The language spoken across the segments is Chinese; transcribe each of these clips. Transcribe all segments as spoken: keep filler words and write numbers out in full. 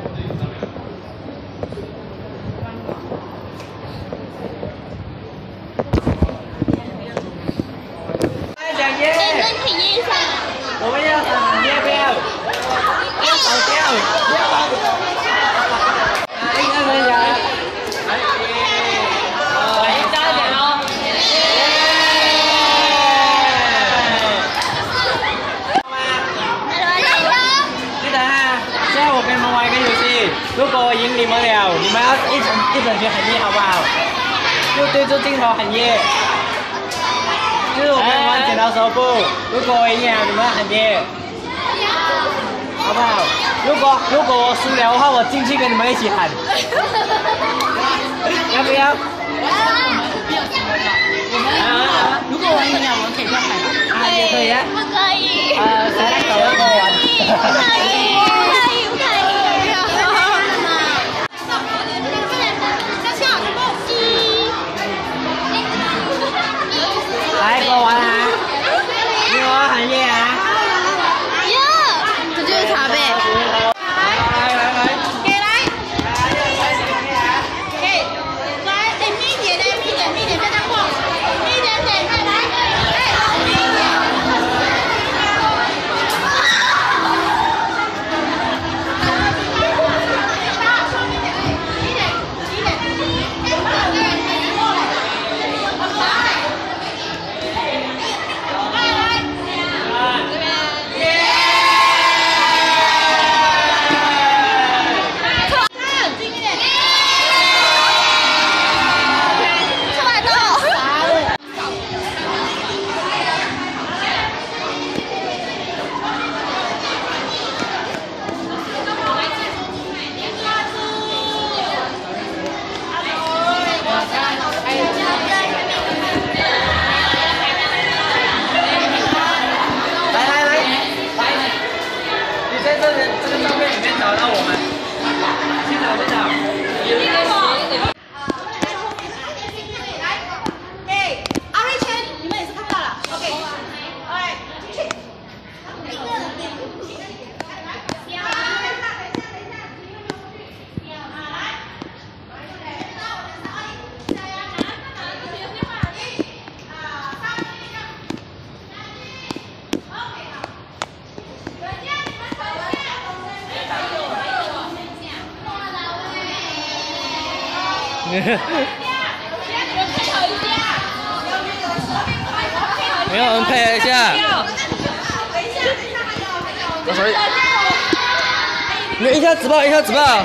我们要喊要不要？要跑掉，要跑。啊，应该可以讲。来，加一点哦。记得哈，现在我跟你们玩一个游戏，如果我赢你们了，你们要一整一整圈喊耶，好不好？就对着镜头喊耶。就是我跟你们玩剪刀石头布，如果我赢了，你们要喊耶，好不好？如果如果我输了的话，我进去跟你们一起喊，要不要？啊！如果我赢了，我们可以再喊啊，也可以啊。 不可以。 呃，谁来搞要跟我玩？ 不可以，不可以，不可以。 来，跟我玩啊！你我喊耶啊！ 耶！这就是茶杯。 来来来， 给来。给，来，哎，密点的，密点，密点，别再过，密点点，快来，哎，密点。 没有人配合一下。你一下直爆，一下直爆。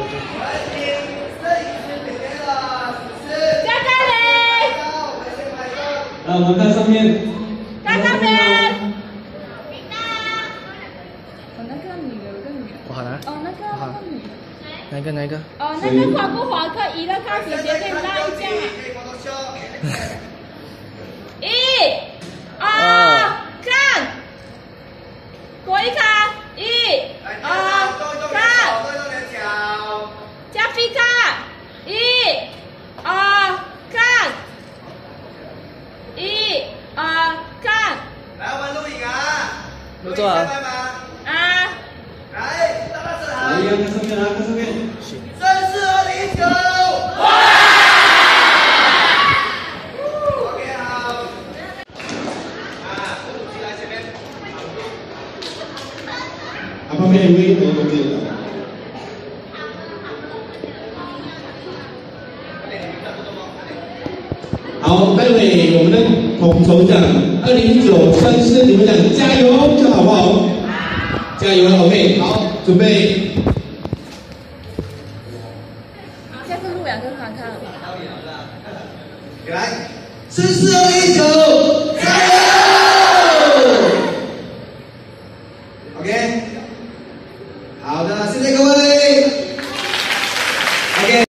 加加嘞！ 来，我们看上面。 加加嘞！ 哦，那个女的有个女的。 我好难。 哦，那个那个女的。 哪一个？哪一个？ 哦，那个划不划可以了，开始姐可以拉一下。一、二、看，过一看，一、二、看，加菲看，一、二、看，一、二、看。 来，我们录影啊！ 录做啊！ 啊！ 来，大家好。 来，看上面啊，看上面。 绅士二零一九。OK， 好。啊，起来前面。 啊，旁边有位我都没有的。好，待会我们的统筹奖二零一九绅士你们奖加油，这好不好？加油 ，OK， 好，准备。 下次录两个看看。 来，绅士二零一九，加油 ！OK， 好的，谢谢各位。